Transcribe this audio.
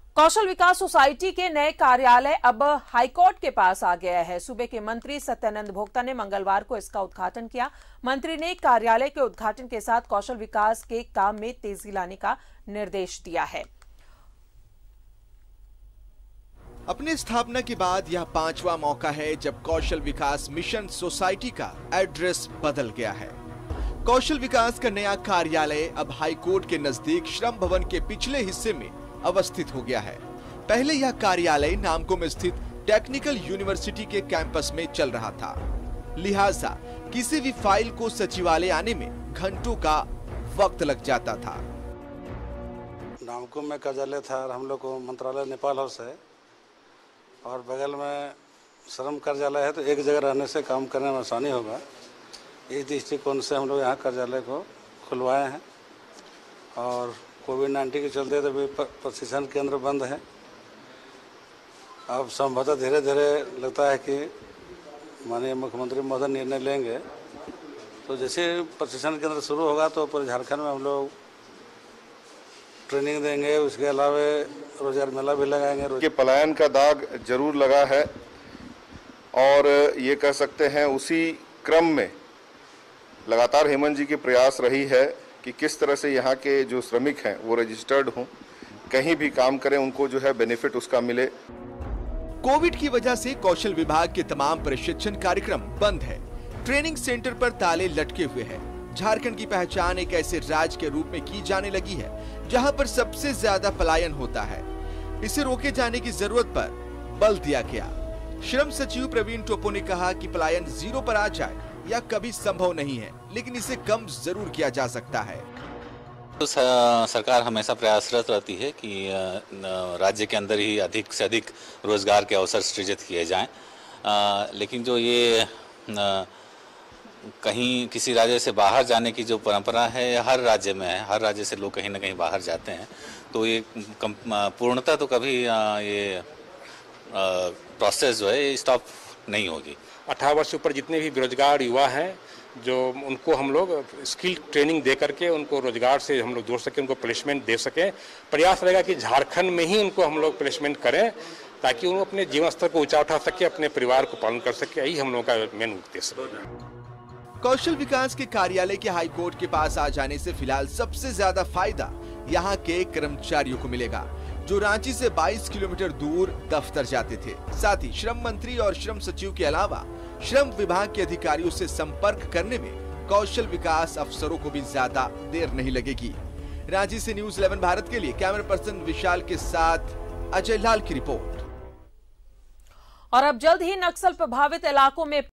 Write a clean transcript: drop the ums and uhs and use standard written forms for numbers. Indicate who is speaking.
Speaker 1: कौशल विकास society के नए कार्यालय अब हाईकोर्ट के पास आ गया है। सूबे के मंत्री सत्यानंद भोक्ता ने मंगलवार को इसका उद्घाटन किया। मंत्री ने कार्यालय के उद्घाटन के साथ कौशल विकास के काम में तेजी लाने का निर्देश दिया है।
Speaker 2: अपनी स्थापना के बाद यह 5वां मौका है जब कौशल विकास मिशन सोसाइटी का एड्रेस बदल गया है। कौशल विकास का नया कार्यालय अब हाईकोर्ट के नजदीक श्रम भवन के पिछले हिस्से में अवस्थित हो गया है। पहले यह कार्यालय नामको में स्थित टेक्निकल यूनिवर्सिटी के कैंपस में चल रहा था, लिहाजा किसी भी फाइल को सचिवालय आने में घंटों का वक्त लग जाता था।
Speaker 3: नामको में कार्यालय था और हम लोग को मंत्रालय नेपाल हाउस है और बगल में श्रम कार्यालय है, तो एक जगह रहने से काम करने में आसानी होगा। इस दृष्टिकोण से हम लोग यहाँ कार्यालय को खुलवाए हैं और कोविड-19 के चलते तो भी प्रशिक्षण केंद्र बंद है। अब संभवतः धीरे धीरे लगता है कि माननीय मुख्यमंत्री महोदय निर्णय लेंगे, तो जैसे प्रशिक्षण केंद्र शुरू होगा तो पूरे झारखंड में हम लोग ट्रेनिंग देंगे। उसके अलावा रोजगार मेला भी लगाएंगे।
Speaker 4: ये पलायन का दाग जरूर लगा है और ये कह सकते हैं उसी क्रम में लगातार हेमंत जी की प्रयास रही है कि किस तरह से यहाँ के जो श्रमिक हैं वो रजिस्टर्ड हों, कहीं भी काम करें, उनको जो है बेनिफिट उसका मिले।
Speaker 2: कोविड की वजह से कौशल विभाग के तमाम प्रशिक्षण कार्यक्रम बंद है। ट्रेनिंग सेंटर पर ताले लटके हुए हैं। झारखंड की पहचान एक ऐसे राज्य के रूप में की जाने लगी है जहां पर सबसे ज्यादा पलायन होता है। इसे रोके जाने की जरूरत पर बल दिया गया। श्रम सचिव प्रवीण टोपो ने कहा कि पलायन जीरो पर आ जाए या कभी संभव नहीं है, लेकिन इसे कम जरूर किया जा सकता है।
Speaker 5: तो सरकार हमेशा प्रयासरत रहती है कि राज्य के अंदर ही अधिक से अधिक रोजगार के अवसर सृजित किए जाएं, लेकिन जो ये कहीं किसी राज्य से बाहर जाने की जो परंपरा है हर राज्य में है, हर राज्य से लोग कहीं ना कहीं बाहर जाते हैं, तो ये पूर्णतः तो कभी ये प्रोसेस जो है स्टॉप नहीं होगी।
Speaker 6: 18 वर्ष से ऊपर जितने भी बेरोजगार युवा हैं, जो उनको हम लोग स्किल ट्रेनिंग दे करके उनको रोजगार से हम लोग जोड़ सकें, उनको प्लेसमेंट दे सकें। प्रयास रहेगा कि झारखंड में ही उनको हम लोग प्लेसमेंट करें ताकि वो अपने जीवन स्तर को ऊंचा उठा सके, अपने परिवार को पालन कर सके। यही हम लोग का मेन उद्देश्य है।
Speaker 2: कौशल विकास के कार्यालय के हाईकोर्ट के पास आ जाने से फिलहाल सबसे ज्यादा फायदा यहाँ के कर्मचारियों को मिलेगा, जो रांची से 22 किलोमीटर दूर दफ्तर जाते थे। साथ ही श्रम मंत्री और श्रम सचिव के अलावा श्रम विभाग के अधिकारियों से संपर्क करने में कौशल विकास अफसरों को भी ज्यादा देर नहीं लगेगी। रांची से न्यूज़ 11 भारत के लिए कैमरा पर्सन विशाल के साथ अजय लाल की रिपोर्ट।
Speaker 1: और अब जल्द ही नक्सल प्रभावित इलाकों में